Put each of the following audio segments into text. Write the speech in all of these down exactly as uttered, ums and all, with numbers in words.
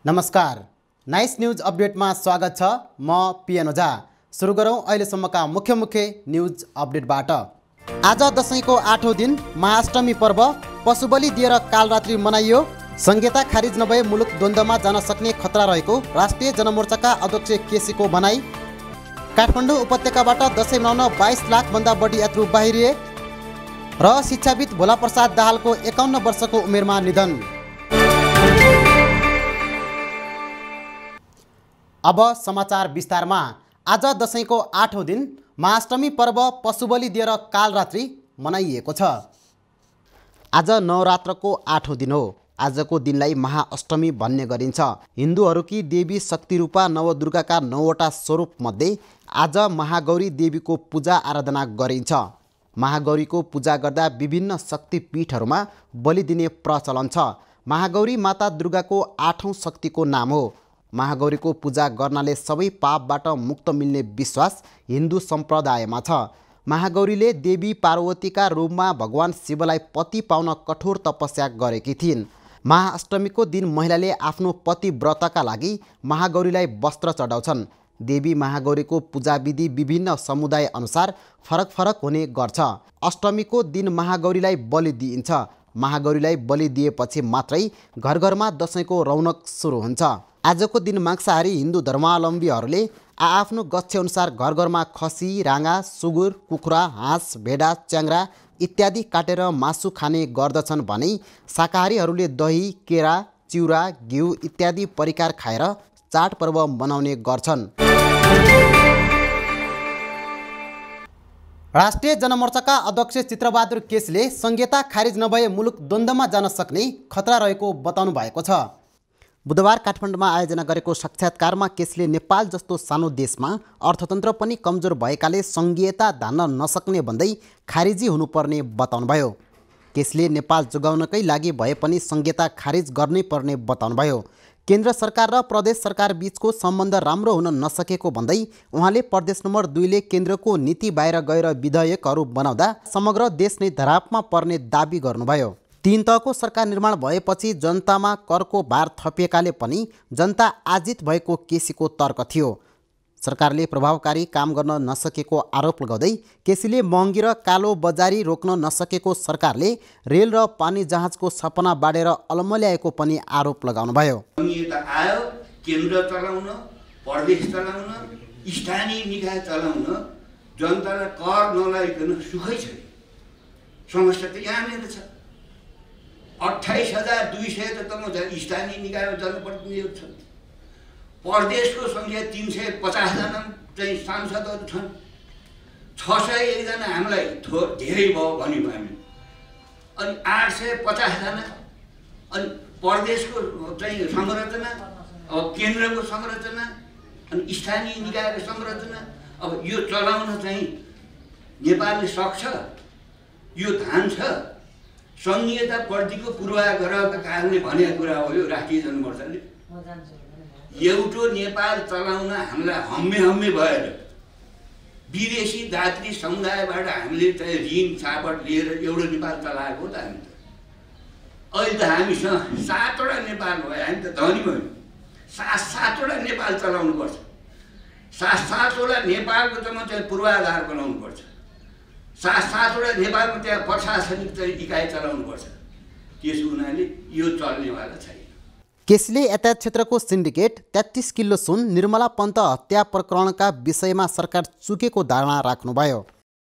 नमस्कार, nice news अपडेटमा स्वागत छ। म पिएन ओझा। सुरु गरौँ अहिलेसम्मका मुख्य मुख्य न्यूज अपडेटबाट। आज दशैंको आठौं दिन महाअष्टमी पर्व पशुबलि दिएर कालरात्रि मनाइयो। संहिता खारिज नभए मुलुक द्वन्द्वमा जान सक्ने खतरा रहेको राष्ट्रिय जनमोर्चाका अध्यक्ष केसीको भनाई। काठमाडौँ उपत्यकाबाट दशैं मनाउन बाइस लाख भन्दा बढी यात्रु बाहिरिए। र शिक्षाविद भोलाप्रसाद दाहालको एकाउन्न वर्षको उमेरमा निधन। अब समाचार विस्तारमा। आज दशैंको आठौं दिन महाअष्टमी पर्व पशुबलि दिएर कालरात्रि मनाइएको छ। आज नवरात्रको आठौं दिन हो। आजको दिनलाई महाअष्टमी भन्ने गरिन्छ। हिन्दूहरूकी देवी शक्तिरूपा नवदुर्गाका नौवटा स्वरूप मध्ये आज महागौरी देवीको पूजा आराधना गरिन्छ। महागौरीको पूजा गर्दा विभिन्न शक्तिपीठहरूमा बलि दिने प्रचलन छ। महागौरी माता दुर्गाको आठौं शक्तिको नाम हो। महागौरीको पूजा गर्नाले सबै पापबाट मुक्त मिल्ने विश्वास हिन्दू सम्प्रदायमा छ। महागौरीले देवी पार्वतीका रूपमा भगवान शिवलाई पति पाउन कठोर तपस्या गरेकी थिइन्। महाअष्टमीको दिन महिलाले आफ्नो पतिव्रतका लागि महागौरीलाई वस्त्र चढाउँछन्। देवी महागौरीको पूजाविधि विभिन्न समुदाय अनुसार फरक फरक हुने गर्छ। अष्टमीको दिन महागौरीलाई बलि दिइन्छ। महागौरीलाई बलि दिएपछि मात्रै घर घरमा दशैंको रौनक सुरु हुन्छ। आजको दिन मांसाहारी हिन्दू धर्मावलम्बीहरूले आआफ्नो गच्छेअनुसार घर घरमा खसी, राँगा, सुँगुर, कुखुरा, हाँस, भेडा, च्याङ्रा इत्यादि काटेर मासु खाने गर्दछन् भने शाकाहारीहरूले दही, केरा, चिउरा, घिउ इत्यादि परिकार खाएर चाड पर्व मनाउने गर्छन्। राष्ट्रिय जनमोर्चाका अध्यक्ष चित्रबहादुर केसीले संहिता खारिज नभए मुलुक द्वन्द्वमा जान सक्ने खतरा रहेको बताउनु भएको छ। बुधबार काठमाडौँमा आयोजना गरेको साक्षात्कारमा केसीले नेपाल जस्तो सानो देशमा अर्थतन्त्र पनि कमजोर भएकाले संघीयता धान्न नसक्ने भन्दै खारिजी हुनुपर्ने बताउनुभयो। केसीले नेपाल जोगाउनकै लागि भए पनि संघीयता खारिज गर्नै पर्ने बताउनुभयो। केन्द्र सरकार र प्रदेश सरकार बीचको सम्बन्ध राम्रो हुन नसकेको भन्दै उहाँले प्रदेश नम्बर दुईले केन्द्रको नीति बाहिर गएर विधेयकहरू बनाउँदा समग्र देश नै धरापमा पर्ने दाबी गर्नुभयो। तीन तहको सरकार निर्माण भएपछि जनतामा करको भार थपिएकाले पनि जनता आजित भएको केसीको तर्क थियो। सरकारले प्रभावकारी काम गर्न नसकेको आरोप लगाउँदै केसीले महँगी र कालो बजारी रोक्न नसकेको सरकारले रेल र पानी जहाजको सपना बाँडेर अलमल्याएको पनि आरोप लगाउनुभयो। आयो केन्द्र चलाउन, प्रदेश चलाउन, स्थानीय निकाय चलाउन जनतालाई कर नलाइकन सुखै छैन। समस्या त यहाँनिर छ। अट्ठाइस हजार दुई सय त तम स्थानीय निकायमा जनप्रतिनिधिहरू छन्। प्रदेशको सङ्ख्या तिन सय पचासजना चाहिँ सांसदहरू छन्। छ सय एकजना हामीलाई थो धेरै भयो भन्यौँ हामी। अनि आठ सय पचासजना अनि प्रदेशको चाहिँ संरचना, अब केन्द्रको संरचना अनि स्थानीय निकायको संरचना, अब यो चलाउन चाहिँ नेपालले सक्छ। यो धान छ। संघीयताप्रतिको पूर्वाग्रहका कारणले भनेको कुरा हो यो राष्ट्रिय जनमोर्चाले। एउटो नेपाल चलाउन हामीलाई हम्मे हम्मे भएर विदेशी दात्री समुदायबाट हामीले चाहिँ ऋण छापट लिएर एउटा नेपाल चलाएको हो त हामी त। अहिले त हामीसँग सातवटा नेपाल भयो। हामी त धनी भयौँ। सात सातवटा नेपाल चलाउनुपर्छ। सात सातवटा नेपालको चाहिँ चाहिँ पूर्वाधार बनाउनुपर्छ। सात सातवटा नेपालमा त्यहाँ प्रशासनिक चाहिँ इकाइ चलाउनुपर्छ। त्यसो हुनाले यो चल्नेवाला छैन। केसीले यातायात क्षेत्रको सिन्डिकेट, तेत्तीस किलो सुन, निर्मला पन्त हत्या प्रकरणका विषयमा सरकार चुकेको धारणा राख्नुभयो।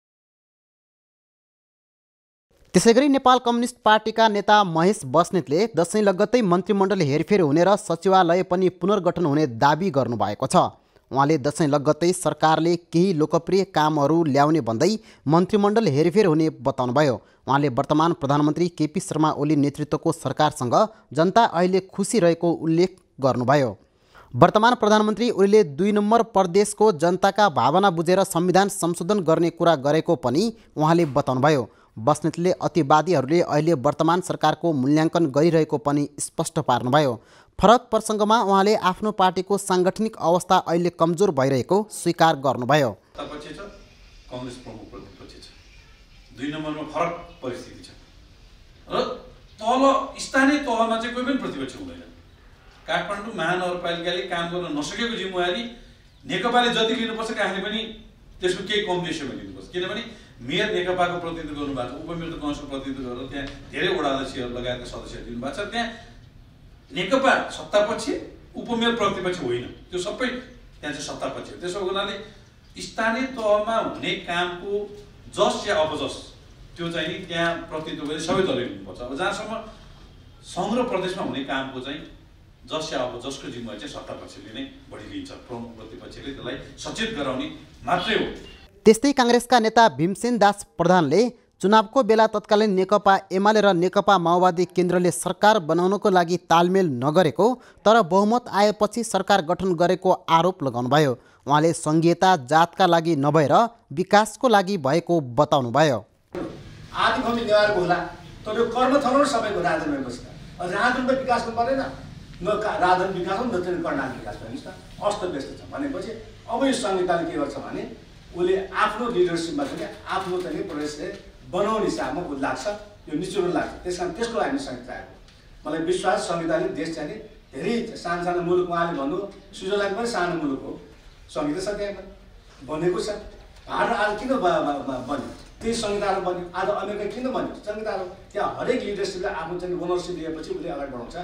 त्यसैगरी नेपाल कम्युनिस्ट पार्टीका नेता महेश बस्नेतले दशैं लगत्तै मन्त्रीमण्डल हेरफेर हुने र सचिवालय पनि पुनर्गठन हुने दाबी गर्नुभएको छ। उहाँले दशैं लगत्तै सरकारले केही लोकप्रिय कामहरू ल्याउने भन्दै मन्त्रीमण्डल हेरफेर हुने बताउनुभयो। उहाँले वर्तमान प्रधानमन्त्री केपी शर्मा ओली नेतृत्वको सरकारसँग जनता अहिले खुसी रहेको उल्लेख गर्नुभयो। वर्तमान प्रधानमन्त्री ओलीले दुई नम्बर प्रदेशको जनताका भावना बुझेर संविधान संशोधन गर्ने कुरा गरेको पनि उहाँले बताउनुभयो। बस्नेतले अतिवादीहरूले अहिले वर्तमान सरकारको मूल्याङ्कन गरिरहेको पनि स्पष्ट पार्नुभयो। फरक प्रसङ्गमा उहाँले आफ्नो पार्टीको साङ्गठनिक अवस्था अहिले कमजोर भइरहेको स्वीकार गर्नुभयो। कांग्रेस प्रमुख प्रतिपक्ष छ। दुई नम्बरमा फरक परिस्थिति छ र तल स्थानीय तहमा चाहिँ कोही पनि प्रतिपक्ष हुँदैन। काठमाडौँ महानगरपालिकाले काम गर्न नसकेको जिम्मेवारी नेकपाले जति लिनुपर्छ काङ्ग्रेसले पनि त्यसको केही कम रेसियोमा लिनुपर्छ। किनभने मेयर नेकपाको प्रतिनिधित्व गर्नुभएको छ, उपमेयर त काङ्ग्रेसको प्रतिनिधित्व गरेर त्यहाँ धेरै वडा अध्यक्षहरू लगायतका सदस्यहरू दिनुभएको छ। त्यहाँ नेकपा सत्तापक्ष, उपमेयर प्रतिपक्ष होइन, त्यो सबै त्यहाँ चाहिँ सत्तापक्ष हो। त्यसो हुनाले स्थानीय तहमा हुने कामको जस या अपजस त्यो चाहिँ नि त्यहाँ प्रतिनिधित्व गर्ने सबै दलले लिनुपर्छ। अब जहाँसम्म सङ्घ र प्रदेशमा हुने कामको चाहिँ जस या अपजसको जिम्मेवारी चाहिँ सत्तापक्षले नै बढी लिन्छ, प्रमुख प्रतिपक्षले त्यसलाई सचेत गराउने मात्रै हो। त्यस्तै काङ्ग्रेसका नेता भीमसेन दास प्रधानले चुनावको बेला तत्कालीन नेकपा एमाले र नेकपा माओवादी केन्द्रले सरकार बनाउनको लागि तालमेल नगरेको तर बहुमत आएपछि सरकार गठन गरेको आरोप लगाउनुभयो। उहाँले सङ्घीयता जातका लागि नभएर विकासको लागि भएको बताउनुभयो। आदि भूमि नेवारको होला तर यो कर्म थलो सबैको राजनमै बस्छ। अझ राजनमा विकास गर्नु परेन, न राजन विकास हो न चाहिँ कर्णाली विकास भन्नुहोस् न, अस्त व्यस्त छ भनेपछि अब यो संहिताले के गर्छ भने उसले आफ्नो लिडरसिपमा चाहिँ आफ्नो चाहिँ प्रदेशले बनाउने हिसाबमा ऊ लाग्छ, यो निचुरो लाग्छ। त्यस कारण त्यसको लागि संहिता आएको मलाई विश्वास संहिताले देश चाहिँ धेरै सानो सानो मुलुक उहाँले भन्नु स्विजरल्यान्ड पनि सानो मुलुक हो, संहिता छ त्यहाँ बनेको छ। भारत आज किन बन्यो त्यही संहिताहरू बन्यो, आज अमेरिका किन बन्यो संहिताहरू, त्यहाँ हरेक लिडरसिपले आफ्नो चाहिँ ओनरसिप लिएपछि उसले अगाडि बढाउँछ।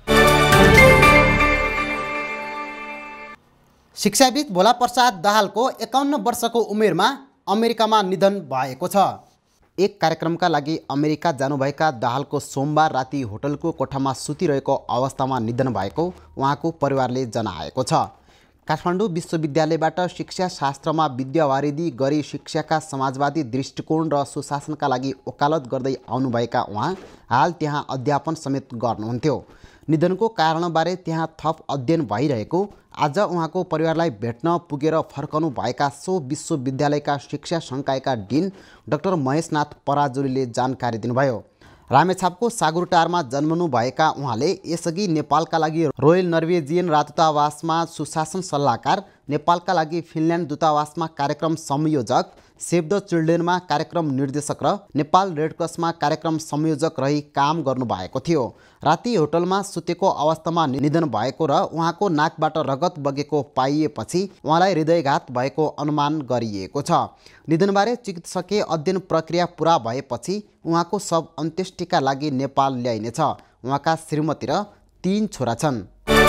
शिक्षाविद भोला प्रसाद दाहालको एकाउन्न वर्षको उमेरमा अमेरिकामा निधन भएको छ। एक कार्यक्रमका लागि अमेरिका जानुभएका दाहालको सोमबार राति होटलको कोठामा सुतिरहेको अवस्थामा निधन भएको उहाँको परिवारले जनाएको छ। काठमाडौँ विश्वविद्यालयबाट शिक्षा शास्त्रमा विद्यावारिधि गरी शिक्षाका समाजवादी दृष्टिकोण र सुशासनका लागि वकालत गर्दै आउनुभएका उहाँ हाल त्यहाँ अध्यापन समेत गर्नुहुन्थ्यो। निधनको कारणबारे त्यहाँ थप अध्ययन भइरहेको आज उहाँको परिवारलाई भेट्न पुगेर फर्कनु भएका सो विश्वविद्यालयका शिक्षा संकायका डिन डाक्टर महेशनाथ पराजुलीले जानकारी दिनुभयो। रामेछापको सागुरटारमा जन्मनु भएका उहाँले यसअघि नेपालका लागि रोयल नर्वेजियन राजदूतावासमा सुशासन सल्लाहकार, नेपालका लागि फिनल्यान्ड दूतावासमा कार्यक्रम संयोजक, सेभ द चिल्ड्रेनमा कार्यक्रम निर्देशक र नेपाल रेडक्रसमा कार्यक्रम संयोजक रही काम गर्नुभएको थियो। राति होटलमा सुतेको अवस्थामा निधन भएको र उहाँको नाकबाट रगत बगेको पाइएपछि उहाँलाई हृदयघात भएको अनुमान गरिएको छ। निधनबारे चिकित्सकीय अध्ययन प्रक्रिया पुरा भएपछि उहाँको शव अन्त्येष्टिका लागि नेपाल ल्याइनेछ। उहाँका श्रीमती र तीन छोरा छन्।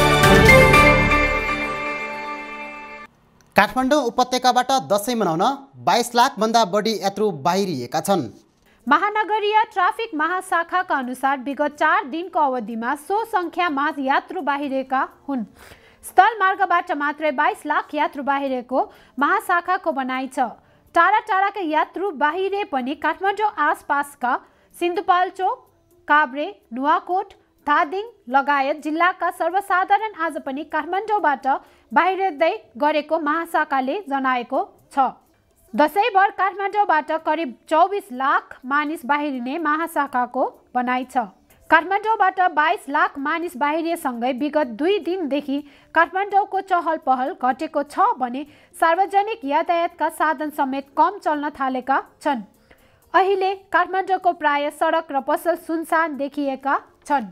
काठमाडौँ उपत्यकाबाट दसैँ मनाउन बाइस लाखभन्दा बढी यात्रु बाहिरिएका छन्। महानगरीय ट्राफिक महाशाखाका अनुसार विगत चार दिनको अवधिमा सो सङ्ख्यामा यात्रु बाहिरिएका हुन्। स्थल मार्गबाट मात्रै बाइस लाख यात्रु बाहिरेको महाशाखाको भनाइ छ। टाढा टाढाका यात्रु बाहिरे पनि काठमाडौँ आसपासका सिन्धुपाल्चोक, काभ्रे, नुवाकोट, धादिङ लगायत जिल्लाका सर्वसाधारण आज पनि काठमाडौँबाट बाहिरिँदै गरेको महाशाखाले जनाएको छ। दसैँभर काठमाडौँबाट करिब चौबिस लाख मानिस बाहिरिने महाशाखाको भनाइ छ। काठमाडौँबाट बाइस लाख मानिस बाहिरिएसँगै विगत दुई दिनदेखि काठमाडौँको चहल पहल घटेको छ भने सार्वजनिक यातायातका साधन समेत कम चल्न थालेका छन्। अहिले काठमाडौँको प्राय सडक र पसल सुनसान देखिएका छन्।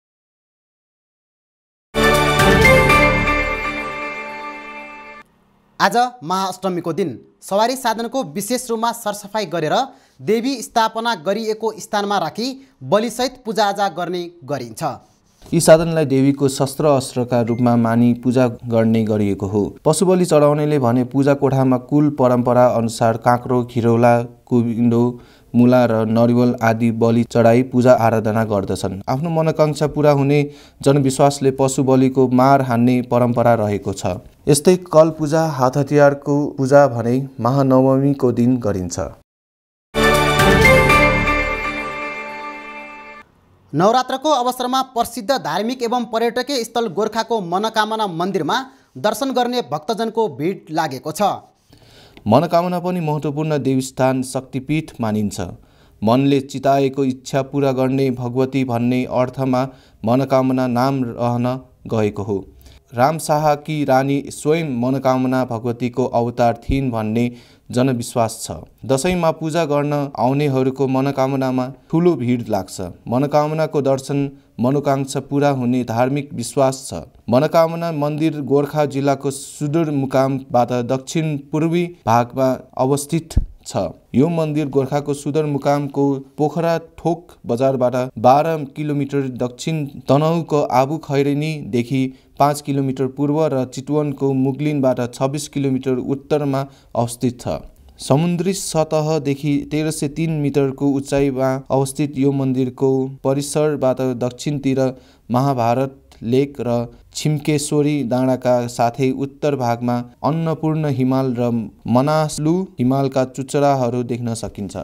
आज महाअष्टमीको दिन सवारी साधनको विशेष रूपमा सरसफाई गरेर देवी स्थापना गरिएको स्थानमा राखी बलिसहित पूजाआजा गर्ने गरिन्छ। यी साधनलाई देवीको शस्त्र अस्त्रका रूपमा मानी पूजा गर्ने गरिएको हो। पशु बलि चढाउनेले भने पूजा कोठामा कुल परम्परा अनुसार काँक्रो, खिरौला, कुबिन्डो, मुला र नरिवल आदि बलि चढाई पूजा आराधना गर्दछन्। आफ्नो मनोकांक्षा पूरा हुने जनविश्वासले पशु बलिको मार हान्ने परम्परा रहेको छ। यस्तै कल पूजा, हात हतियारको पूजा भने महानवमीको दिन गरिन्छ। नवरात्रको अवसरमा प्रसिद्ध धार्मिक एवं पर्यटकीय स्थल गोर्खाको मनोकामना मन्दिरमा दर्शन गर्ने भक्तजनको भिड लागेको छ। मनोकामना पनि महत्त्वपूर्ण देवस्थान शक्तिपीठ मानिन्छ। मनले चिताएको इच्छा पूरा गर्ने भगवती भन्ने अर्थमा मनोकामना नाम रहन गएको हो। रामशाहकी रानी स्वयं मनोकामना भगवतीको अवतार थिइन् भन्ने जनविश्वास छ। दसैँमा पूजा गर्न आउनेहरूको मनोकामनामा ठुलो भिड लाग्छ। मनोकामनाको दर्शन मनोकांक्षा पूरा हुने धार्मिक विश्वास छ। मनोकामना मन्दिर गोर्खा जिल्लाको सुदूरमुकामबाट दक्षिण पूर्वी भागमा अवस्थित छ। यो मन्दिर गोर्खाको सुदूरमुकामको पोखरा थोक बजारबाट बाह्र किलोमिटर दक्षिण, तनहुँको आबु खैरेनीदेखि पाँच किलोमिटर पूर्व र चितवनको मुगलिनबाट छब्बिस किलोमिटर उत्तरमा अवस्थित छ। समुद्री सतहदेखि तेह्र सय तीन मिटरको उचाइमा अवस्थित यो मन्दिरको परिसरबाट दक्षिणतिर महाभारत लेक र छिम्केश्वरी डाँडाका साथै उत्तर भागमा अन्नपूर्ण हिमाल र मनासलु हिमालका चुचराहरू देख्न सकिन्छ।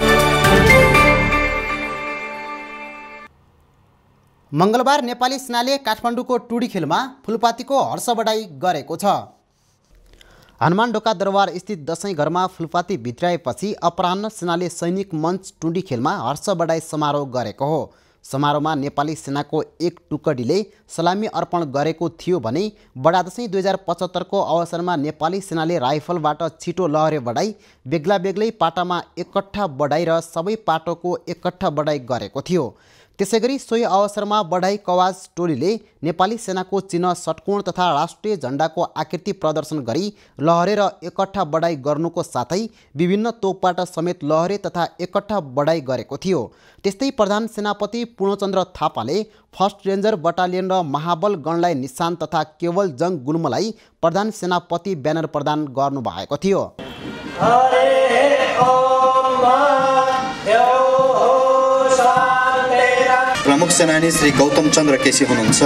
मङ्गलबार नेपाली सेनाले काठमाडौँको टुडी खेलमा फुलपातीको हर्ष बढाई गरेको छ। हनुमान ढोका दरबार स्थित दसैँ घरमा फुलपाती भित्राएपछि अपराह्न सेनाले सैनिक मञ्च टुडी खेलमा हर्ष बढाई समारोह गरेको हो। समारोहमा नेपाली सेनाको एक टुकडीले सलामी अर्पण गरेको थियो भने बडा दसैँ दुई हजार पचहत्तरको अवसरमा नेपाली सेनाले राइफलबाट छिटो लहरे बढाई, बेग्ला बेग्लै पाटामा एकट्ठा बढाई र सबै पाटोको एकट्ठा बढाई गरेको थियो। त्यसैगरी सोही अवसरमा बढाई कवाज टोलीले नेपाली सेनाको चिन्ह षट्कोण तथा राष्ट्रिय झण्डाको आकृति प्रदर्शन गरी लहरे र एकट्ठा बढाई गर्नुको साथै विभिन्न तोपबाट समेत लहरे तथा एकट्ठा बढाई गरेको थियो। त्यस्तै प्रधान सेनापति पूर्णचन्द्र थापाले फर्स्ट रेन्जर बटालियन र महाबल गणलाई निशान तथा केवल जङ गुल्मलाई प्रधान सेनापति ब्यानर प्रदान गर्नुभएको थियो। प्रमुख सेनानी श्री गौतम चन्द्र केसी हुनुहुन्छ।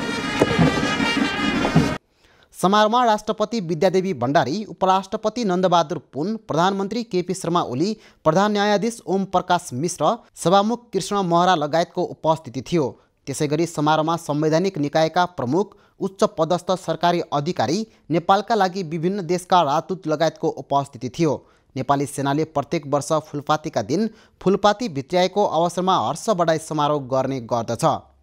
समारोहमा राष्ट्रपति विद्यादेवी भण्डारी, उपराष्ट्रपति नन्दबहादुर पुन, प्रधानमन्त्री केपी शर्मा ओली, प्रधान न्यायाधीश ओम प्रकाश मिश्र, सभामुख कृष्ण महरा लगायतको उपस्थिति थियो। त्यसैगरी समारोहमा संवैधानिक निकायका प्रमुख, उच्च पदस्थ सरकारी अधिकारी, नेपालका लागि विभिन्न देशका राजदूत लगायतको उपस्थिति थियो। नेपाली सेनाले प्रत्येक वर्ष फुलपातीका दिन फुलपाती भित्र्याएको अवसरमा हर्ष बढाई समारोह गर्ने गर्दछ।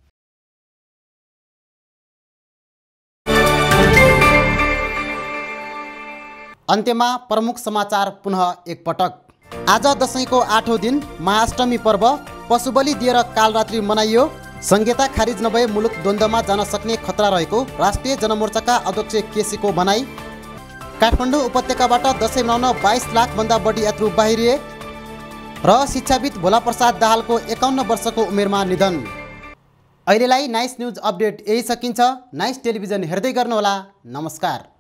अन्त्यमा प्रमुख समाचार पुनः एकपटक। आज दसैँको आठौँ दिन महाअष्टमी पर्व पशुबलि दिएर कालरात्रि मनाइयो। संहिता खारिज नभए मुलुक द्वन्द्वमा जान सक्ने खतरा रहेको राष्ट्रिय जनमोर्चाका अध्यक्ष केसीको भनाई। काठमाडौँ उपत्यकाबाट दसैँ मनाउन बाइस लाखभन्दा बढी यात्रु बाहिरिए। र शिक्षाविद भोलाप्रसाद दाहालको एकाउन्न वर्षको उमेरमा निधन। अहिलेलाई नाइस न्युज अपडेट यही सकिन्छ। नाइस टेलिभिजन हेर्दै गर्नुहोला। नमस्कार।